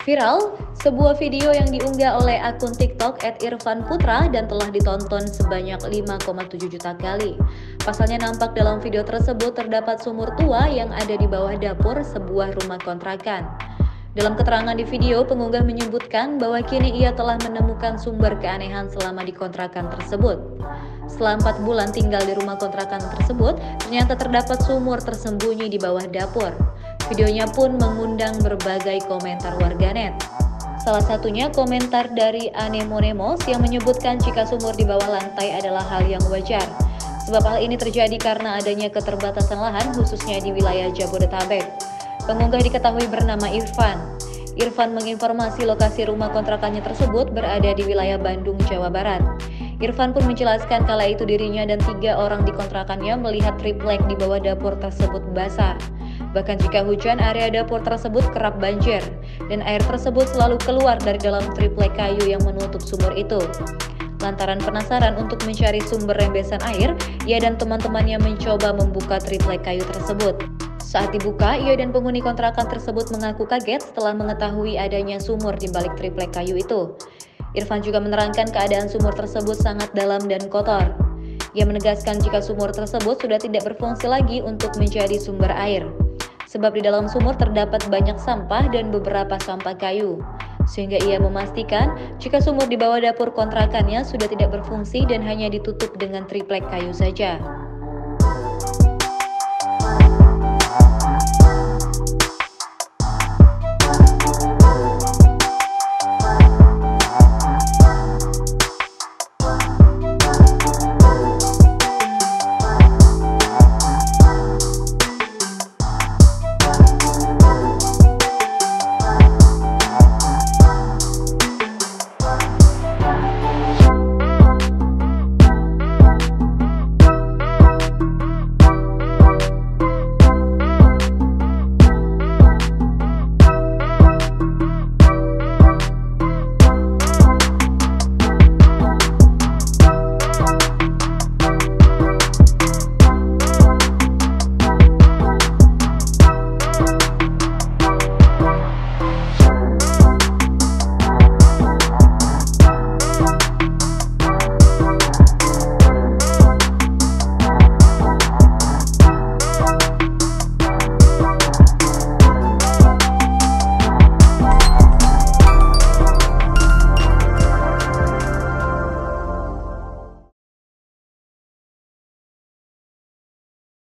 Viral, sebuah video yang diunggah oleh akun TikTok @irfanputra dan telah ditonton sebanyak 5,7 juta kali. Pasalnya nampak dalam video tersebut terdapat sumur tua yang ada di bawah dapur sebuah rumah kontrakan. Dalam keterangan di video, pengunggah menyebutkan bahwa kini ia telah menemukan sumber keanehan selama di kontrakan tersebut. Setelah 4 bulan tinggal di rumah kontrakan tersebut, ternyata terdapat sumur tersembunyi di bawah dapur. Videonya pun mengundang berbagai komentar warganet. Salah satunya komentar dari Anemonemos yang menyebutkan jika sumur di bawah lantai adalah hal yang wajar. Sebab hal ini terjadi karena adanya keterbatasan lahan khususnya di wilayah Jabodetabek. Pengunggah diketahui bernama Irfan. Irfan menginformasi lokasi rumah kontrakannya tersebut berada di wilayah Bandung, Jawa Barat. Irfan pun menjelaskan kala itu dirinya dan 3 orang di kontrakannya melihat triplek di bawah dapur tersebut basah. Bahkan jika hujan, area dapur tersebut kerap banjir, dan air tersebut selalu keluar dari dalam triplek kayu yang menutup sumur itu. Lantaran penasaran untuk mencari sumber rembesan air, ia dan teman-temannya mencoba membuka triplek kayu tersebut. Saat dibuka, ia dan penghuni kontrakan tersebut mengaku kaget setelah mengetahui adanya sumur di balik triplek kayu itu. Irfan juga menerangkan keadaan sumur tersebut sangat dalam dan kotor. Ia menegaskan jika sumur tersebut sudah tidak berfungsi lagi untuk menjadi sumber air. Sebab di dalam sumur terdapat banyak sampah dan beberapa sampah kayu. Sehingga ia memastikan jika sumur di bawah dapur kontrakannya sudah tidak berfungsi dan hanya ditutup dengan triplek kayu saja.